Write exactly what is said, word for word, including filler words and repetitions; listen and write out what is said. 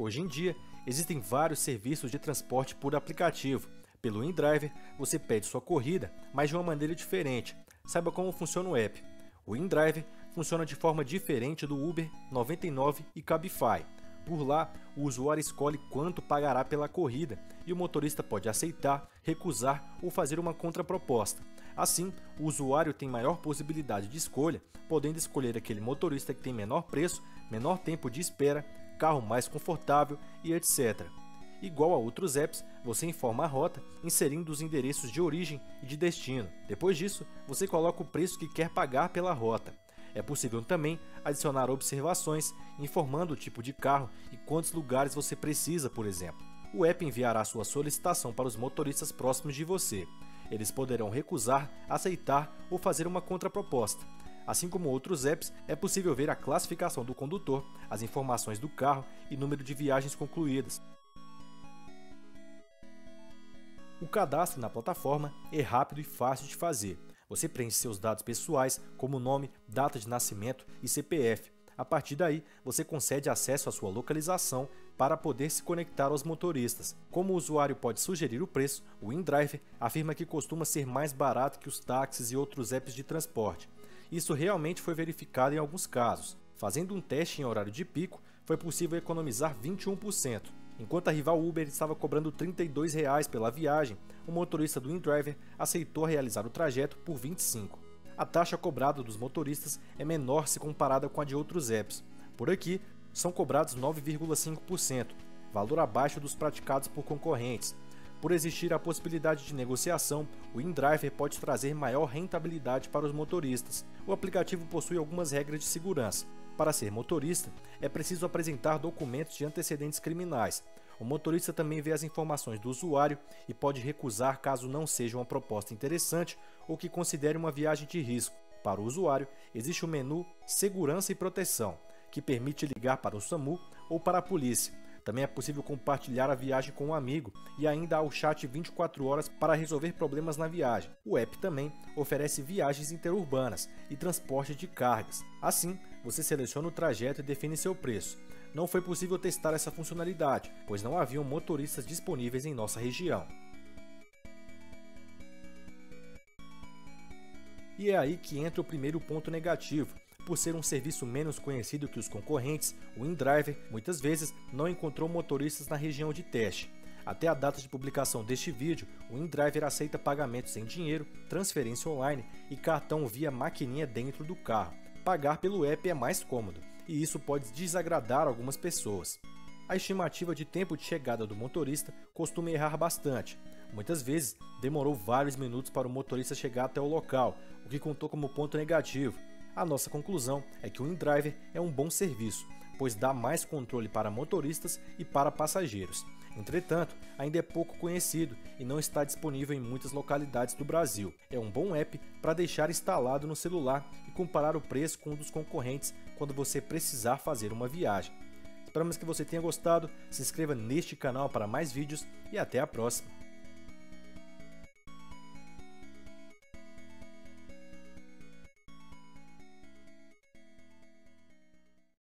Hoje em dia, existem vários serviços de transporte por aplicativo. Pelo InDriver, você pede sua corrida, mas de uma maneira diferente. Saiba como funciona o app. O InDriver funciona de forma diferente do Uber, noventa e nove e Cabify. Por lá, o usuário escolhe quanto pagará pela corrida e o motorista pode aceitar, recusar ou fazer uma contraproposta. Assim, o usuário tem maior possibilidade de escolha, podendo escolher aquele motorista que tem menor preço, menor tempo de espera, carro mais confortável e etcétera. Igual a outros apps, você informa a rota, inserindo os endereços de origem e de destino. Depois disso, você coloca o preço que quer pagar pela rota. É possível também adicionar observações, informando o tipo de carro e quantos lugares você precisa, por exemplo. O app enviará sua solicitação para os motoristas próximos de você. Eles poderão recusar, aceitar ou fazer uma contraproposta. Assim como outros apps, é possível ver a classificação do condutor, as informações do carro e número de viagens concluídas. O cadastro na plataforma é rápido e fácil de fazer. Você preenche seus dados pessoais, como nome, data de nascimento e C P F. A partir daí, você concede acesso à sua localização para poder se conectar aos motoristas. Como o usuário pode sugerir o preço, o InDriver afirma que costuma ser mais barato que os táxis e outros apps de transporte. Isso realmente foi verificado em alguns casos. Fazendo um teste em horário de pico, foi possível economizar vinte e um por cento. Enquanto a rival Uber estava cobrando trinta e dois reais pela viagem, o motorista do InDriver aceitou realizar o trajeto por vinte e cinco reais. A taxa cobrada dos motoristas é menor se comparada com a de outros apps. Por aqui, são cobrados nove vírgula cinco por cento, valor abaixo dos praticados por concorrentes. Por existir a possibilidade de negociação, o InDriver pode trazer maior rentabilidade para os motoristas. O aplicativo possui algumas regras de segurança. Para ser motorista, é preciso apresentar documentos de antecedentes criminais. O motorista também vê as informações do usuário e pode recusar caso não seja uma proposta interessante ou que considere uma viagem de risco. Para o usuário, existe o menu Segurança e Proteção, que permite ligar para o SAMU ou para a polícia. Também é possível compartilhar a viagem com um amigo e ainda há o chat vinte e quatro horas para resolver problemas na viagem. O app também oferece viagens interurbanas e transporte de cargas. Assim, você seleciona o trajeto e define seu preço. Não foi possível testar essa funcionalidade, pois não haviam motoristas disponíveis em nossa região. E é aí que entra o primeiro ponto negativo. Por ser um serviço menos conhecido que os concorrentes, o InDriver muitas vezes não encontrou motoristas na região de teste. Até a data de publicação deste vídeo, o InDriver aceita pagamentos em dinheiro, transferência online e cartão via maquininha dentro do carro. Pagar pelo app é mais cômodo, e isso pode desagradar algumas pessoas. A estimativa de tempo de chegada do motorista costuma errar bastante. Muitas vezes, demorou vários minutos para o motorista chegar até o local, o que contou como ponto negativo. A nossa conclusão é que o InDriver é um bom serviço, pois dá mais controle para motoristas e para passageiros. Entretanto, ainda é pouco conhecido e não está disponível em muitas localidades do Brasil. É um bom app para deixar instalado no celular e comparar o preço com um dos concorrentes quando você precisar fazer uma viagem. Esperamos que você tenha gostado, se inscreva neste canal para mais vídeos e até a próxima!